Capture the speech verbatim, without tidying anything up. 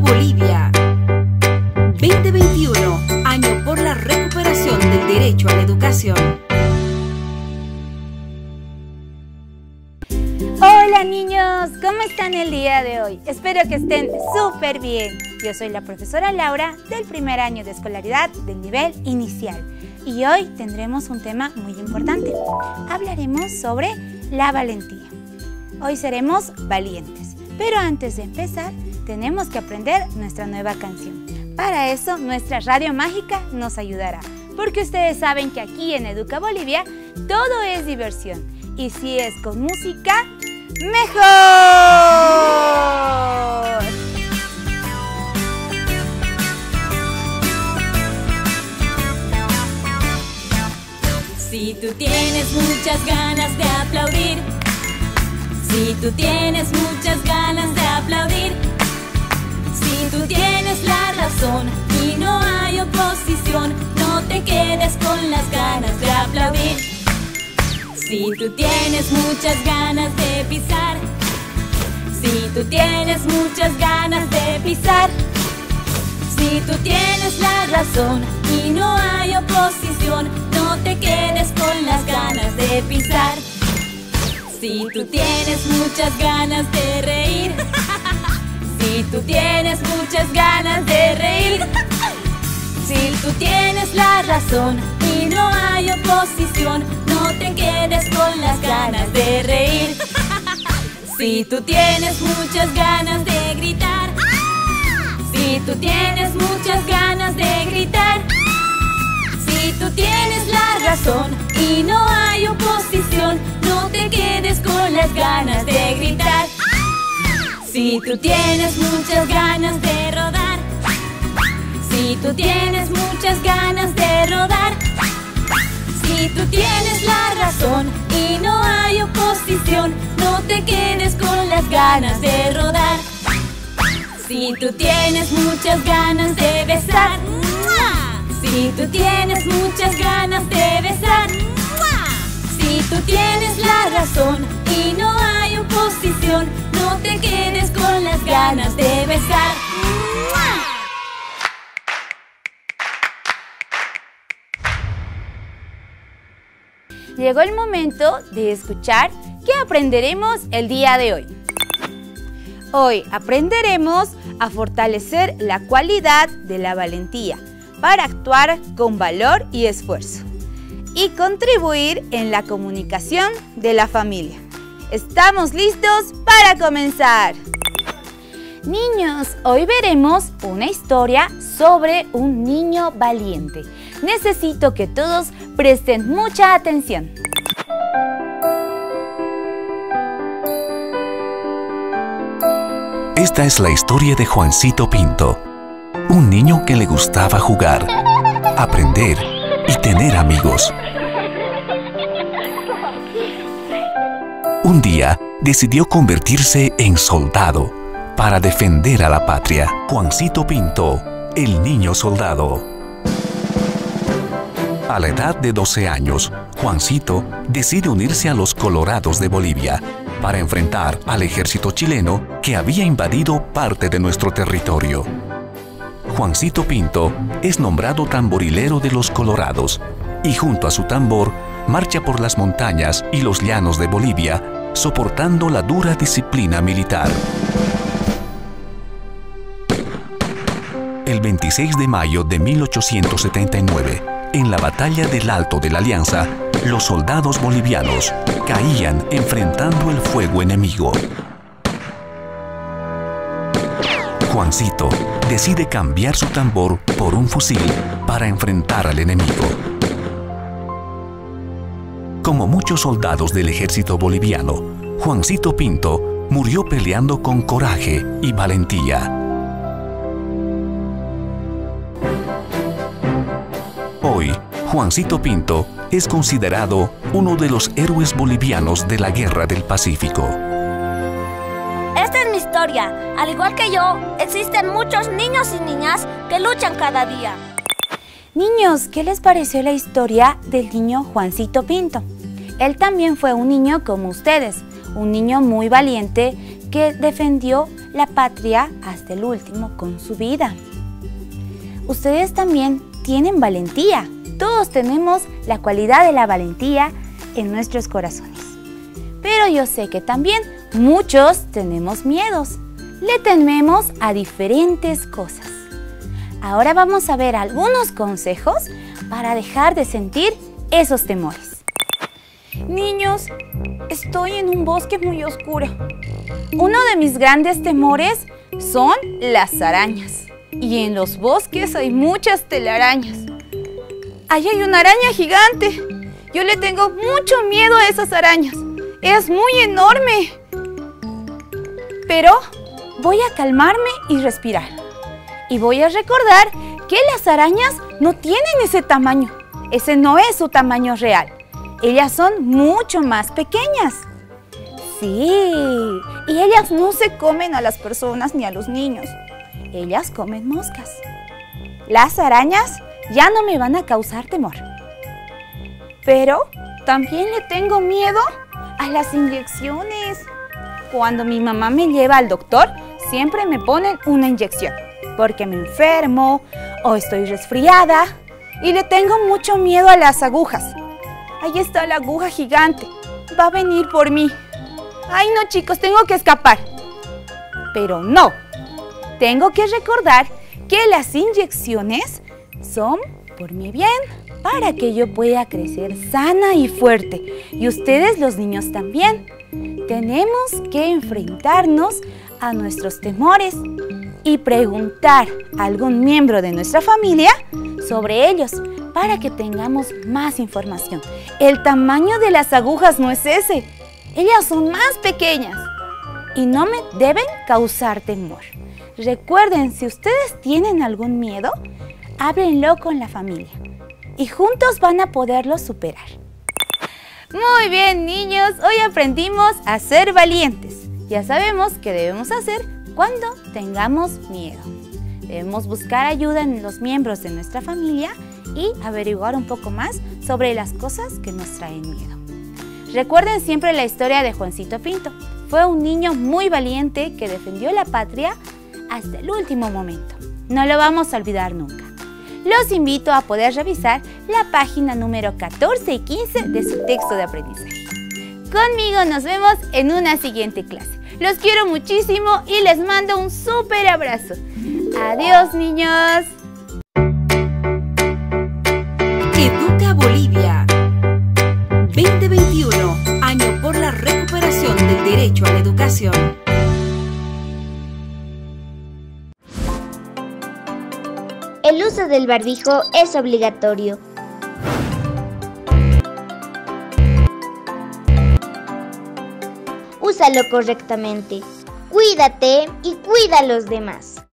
Bolivia. veinte veintiuno, año por la recuperación del derecho a la educación. Hola niños, ¿cómo están el día de hoy? Espero que estén súper bien. Yo soy la profesora Laura del primer año de escolaridad del nivel inicial. Y hoy tendremos un tema muy importante. Hablaremos sobre la valentía. Hoy seremos valientes. Pero antes de empezar, tenemos que aprender nuestra nueva canción. Para eso, nuestra radio mágica nos ayudará. Porque ustedes saben que aquí en Educa Bolivia, todo es diversión. Y si es con música, ¡mejor! Si tú tienes muchas ganas de aplaudir, si tú tienes muchas ganas de aplaudir, si tú tienes la razón y no hay oposición, no te quedes con las ganas de aplaudir. Si tú tienes muchas ganas de pisar, si tú tienes muchas ganas de pisar, si tú tienes la razón y no hay oposición, no te quedes con las ganas de pisar. Si tú tienes muchas ganas de reír, si tú tienes muchas ganas de reír, si tú tienes la razón y no hay oposición, no te quedes con las ganas de reír. Si tú tienes muchas ganas de gritar, si tú tienes muchas ganas de gritar, si tú tienes la razón y no hay oposición, no te quedes con las ganas de gritar. Si tú tienes muchas ganas de rodar, si tú tienes muchas ganas de rodar, si tú tienes la razón y no hay oposición, no te quedes con las ganas de rodar. Si tú tienes muchas ganas de besar, si tú tienes muchas ganas de besar, si tú tienes la razón y no hay oposición, no te quedes con las ganas de besar. Llegó el momento de escuchar qué aprenderemos el día de hoy. Hoy aprenderemos a fortalecer la cualidad de la valentía para actuar con valor y esfuerzo y contribuir en la comunicación de la familia. ¿Estamos listos para comenzar? Niños, hoy veremos una historia sobre un niño valiente. Necesito que todos presten mucha atención. Esta es la historia de Juancito Pinto, un niño que le gustaba jugar, aprender y tener amigos. Un día decidió convertirse en soldado para defender a la patria. Juancito Pinto, el niño soldado. A la edad de doce años, Juancito decide unirse a los Colorados de Bolivia para enfrentar al ejército chileno que había invadido parte de nuestro territorio. Juancito Pinto es nombrado tamborilero de los Colorados y junto a su tambor marcha por las montañas y los llanos de Bolivia soportando la dura disciplina militar. El veintiséis de mayo de mil ochocientos setenta y nueve, en la batalla del Alto de la Alianza, los soldados bolivianos caían enfrentando el fuego enemigo. Juancito decide cambiar su tambor por un fusil para enfrentar al enemigo. Como muchos soldados del ejército boliviano, Juancito Pinto murió peleando con coraje y valentía. Hoy, Juancito Pinto es considerado uno de los héroes bolivianos de la Guerra del Pacífico. Esta es mi historia. Al igual que yo, existen muchos niños y niñas que luchan cada día. Niños, ¿qué les pareció la historia del niño Juancito Pinto? Él también fue un niño como ustedes, un niño muy valiente que defendió la patria hasta el último con su vida. Ustedes también tienen valentía. Todos tenemos la cualidad de la valentía en nuestros corazones. Pero yo sé que también muchos tenemos miedos. Le tememos a diferentes cosas. Ahora vamos a ver algunos consejos para dejar de sentir esos temores. Niños, estoy en un bosque muy oscuro. Uno de mis grandes temores son las arañas. Y en los bosques hay muchas telarañas. Ahí hay una araña gigante. Yo le tengo mucho miedo a esas arañas. Es muy enorme. Pero voy a calmarme y respirar. Y voy a recordar que las arañas no tienen ese tamaño. Ese no es su tamaño real. Ellas son mucho más pequeñas. Sí, y ellas no se comen a las personas ni a los niños. Ellas comen moscas. Las arañas ya no me van a causar temor. Pero también le tengo miedo a las inyecciones. Cuando mi mamá me lleva al doctor, siempre me ponen una inyección. Porque me enfermo o estoy resfriada. Y le tengo mucho miedo a las agujas. Ahí está la aguja gigante. Va a venir por mí. Ay, no, chicos, tengo que escapar. Pero no. Tengo que recordar que las inyecciones son por mi bien, para que yo pueda crecer sana y fuerte. Y ustedes, los niños, también. Tenemos que enfrentarnos a nuestros temores y preguntar a algún miembro de nuestra familia sobre ellos para que tengamos más información. El tamaño de las agujas no es ese. Ellas son más pequeñas y no me deben causar temor. Recuerden, si ustedes tienen algún miedo, háblenlo con la familia y juntos van a poderlo superar. Muy bien, niños, hoy aprendimos a ser valientes. Ya sabemos qué debemos hacer cuando tengamos miedo. Debemos buscar ayuda en los miembros de nuestra familia y averiguar un poco más sobre las cosas que nos traen miedo. Recuerden siempre la historia de Juancito Pinto. Fue un niño muy valiente que defendió la patria hasta el último momento. No lo vamos a olvidar nunca. Los invito a poder revisar la página número catorce y quince de su texto de aprendizaje. Conmigo nos vemos en una siguiente clase. Los quiero muchísimo y les mando un súper abrazo. Adiós, niños. Educa Bolivia veinte veintiuno, año por la recuperación del derecho a la educación. El uso del barbijo es obligatorio. Úsalo correctamente. Cuídate y cuida a los demás.